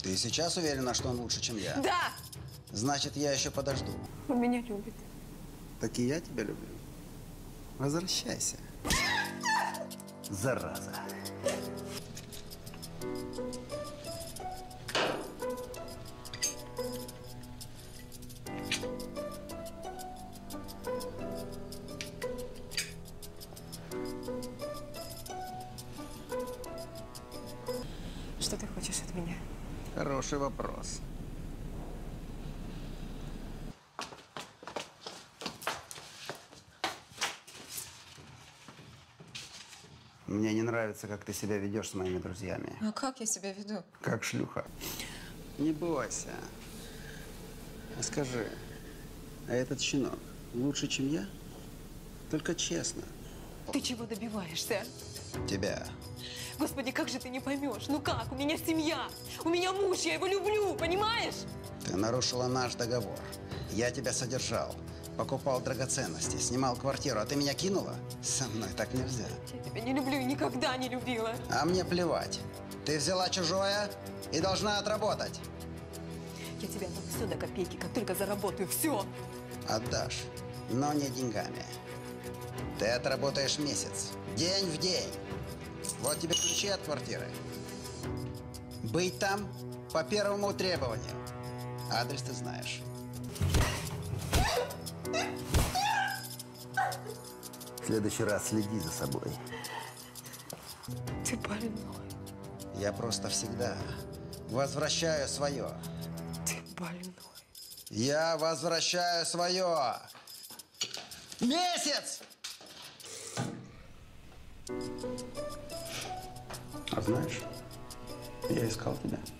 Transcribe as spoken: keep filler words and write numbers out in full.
Ты сейчас уверена, что он лучше, чем я? Да! Значит, я еще подожду. Он меня любит. Так и я тебя люблю. Возвращайся. Зараза. Что ты хочешь от меня? Хороший вопрос. Мне не нравится, как ты себя ведешь с моими друзьями. А как я себя веду? Как шлюха. Не бойся. А скажи, а этот щенок лучше, чем я? Только честно. Ты чего добиваешься? Тебя. Господи, как же ты не поймешь? Ну как? У меня семья, у меня муж, я его люблю, понимаешь? Ты нарушила наш договор. Я тебя содержал, покупал драгоценности, снимал квартиру, а ты меня кинула? Со мной так нельзя. Я тебя не люблю и никогда не любила. А мне плевать. Ты взяла чужое и должна отработать. Я тебе отдам все до копейки, как только заработаю, все. Отдашь, но не деньгами. Ты отработаешь месяц, день в день. Вот тебе ключи от квартиры. Быть там по первому требованию. Адрес ты знаешь. В следующий раз следи за собой. Ты больной. Я просто всегда возвращаю свое. Ты больной. Я возвращаю свое. Месяц! А знаешь, я искал тебя.